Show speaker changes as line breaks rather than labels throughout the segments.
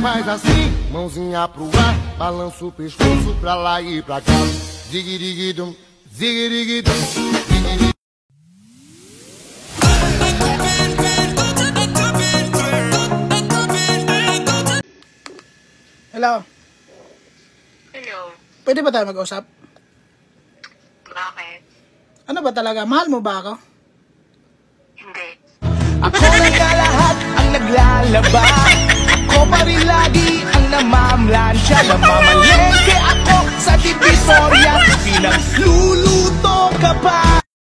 Faz assim, mãozinha pro ar, balança o pescoço pra lá e pra cá. Ziguiriguidum, ziguiriguidum, ziguiriguidum.
Hello.
Hello.
Pwede ba tayo mag-usap?
Bakit?
Ano ba talaga? Mahal mo ba ako?
Hindi.
Ako na lahat ang naglalaba. Ako pa rin lagi ang namamlansya. Namamalengke ako sa Divisoria. Pinagluluto ka pa.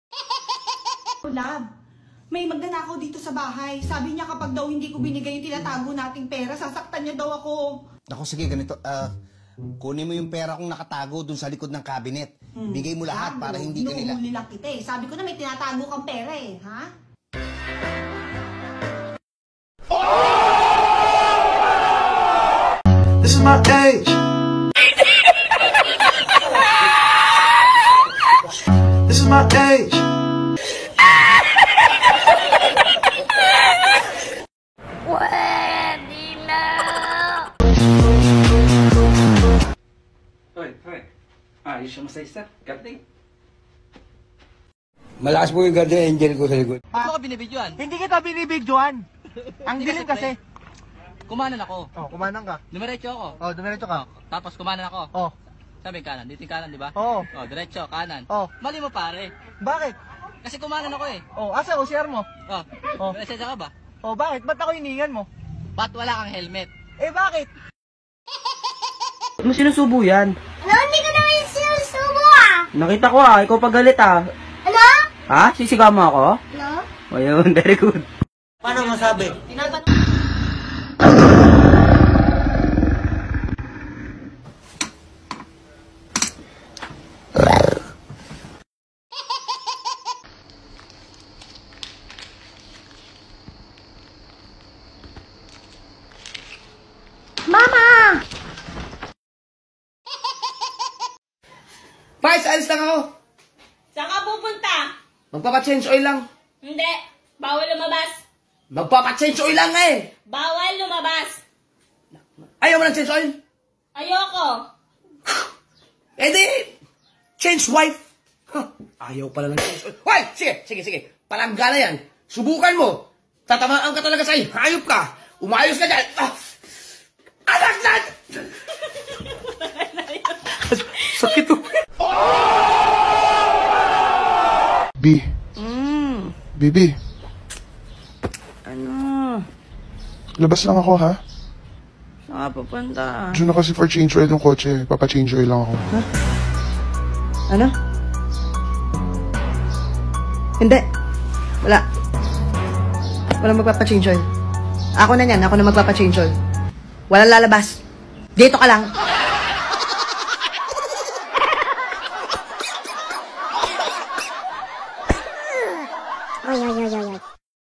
Love, may magnanakaw dito sa bahay. Sabi niya kapag daw hindi ko binigay yung tinatago nating pera, sasaktan niya daw ako.
Ako, sige, ganito. Kunin mo yung pera kong nakatago dun sa likod ng cabinet. Bigay mo lahat para hindi ka nila...
Inuhuli lang kita eh. Sabi ko na may tinatago kang pera eh, ha?
This is my age. This is my age.
Hoy. Ayos siya masaysa. Galing.
Malakas po yung guardian angel ko sa likod.
Ano ka binibidyoan? Hindi kita binibidyoan. Ang dilim kasi.
Kumanan ako.
Oh, kumanan ka.
Dumiretso ako.
Oh, dumiretso ka.
Tapos kumanan ako.
Oh.
Sabi kanan. Dito yung kanan, di ba?
Oo.
Oh, diretso, kanan.
Oh.
Mali mo pare.
Bakit?
Kasi kumanan ako eh.
Oh, asa o share mo?
Oh.
Oh.
Lisensya ka ba?
Oh, bakit? Ba't ako hiningan mo?
Ba't wala kang helmet?
Eh, bakit?
Ano sinusubo yan?
Ano? Hindi ko naman yung sinusubo ah!
Nakita ko ikaw pagalit
Ano?
Ha? Sisigaw mo ako?
Ano?
O yun, very good.
Paano masabi?
Mama!
Vice, alis lang ako.
Saan ka pupunta?
Magpapa-change oil lang.
Hindi. Bawal lumabas.
Magpapa-change oil lang eh.
Bawal lumabas.
Ayaw mo ng change oil?
Ayoko.
Eh di, change wife. Huh, ayaw pala ng change oil. Hoy, sige. Palanggana yan. Subukan mo. Tatamaan ka talaga sa'yo. Hayop ka. Umayos ka dyan. Anak na! Sakit to.
Bibi.
Ano?
Labas lang ako, ha?
Saan ka pupunta?
Diyan na kasi for change oil yung kotse. Papa-change oil lang ako.
Huh? Ano? Hindi. Wala. Walang magpapa-change oil. Ako na yan. Ako na magpapa-change oil. Walang lalabas. Dito ka lang.
Ay.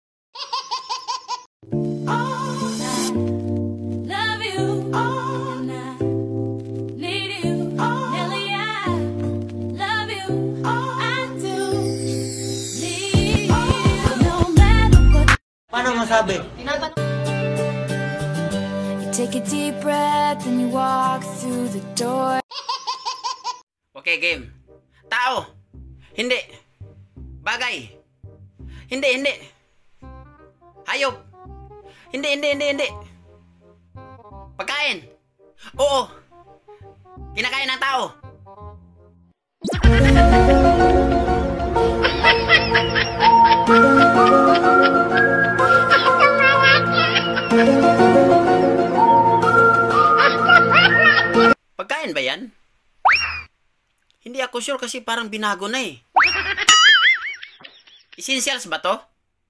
Paano masabi?
Take a deep breath and you walk through the door.
Okay, game. Tao. Hindi. Bagay. Hindi. Hayop. Hindi. Pagkain. Oo. Kinakain ng tao. Pagkain ba yan? Hindi ako sure kasi parang binago na eh. Essentials ba to?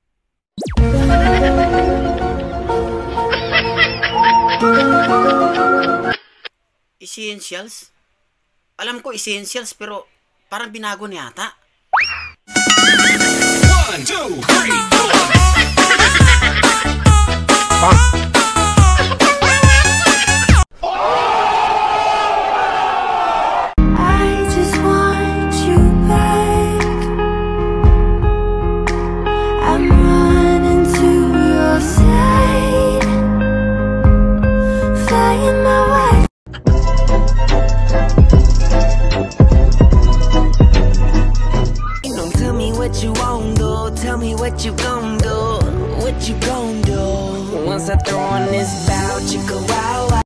Essentials? Alam ko essentials pero parang binago na yata.
1, 2, 3, 4.
guy in my way.
Tell me what you want, do. Tell me what you gon' do. What you gon' do? Once I throw on this bow, chicka wow wow.